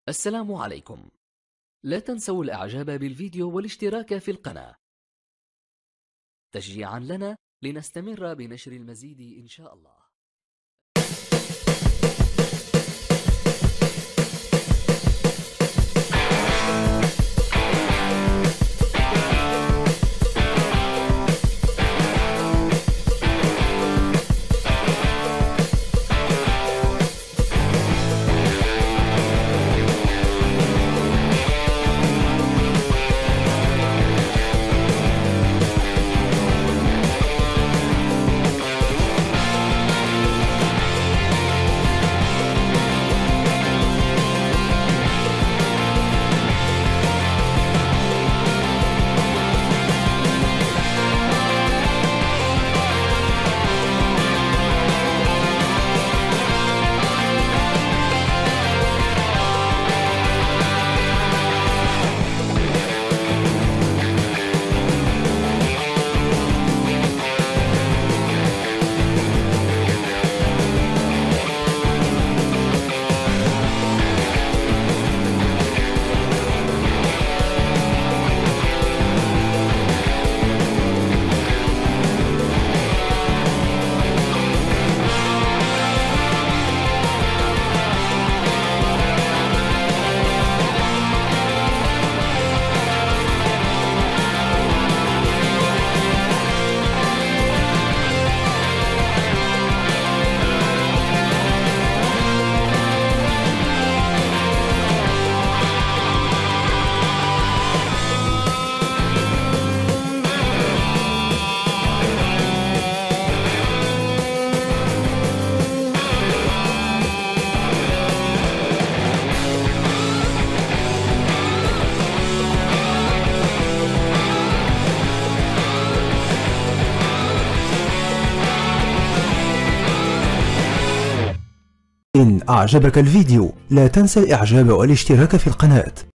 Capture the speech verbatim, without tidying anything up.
السلام عليكم. لا تنسوا الإعجاب بالفيديو والاشتراك في القناة تشجيعا لنا لنستمر بنشر المزيد إن شاء الله. إن أعجبك الفيديو لا تنسى الإعجاب والاشتراك في القناة.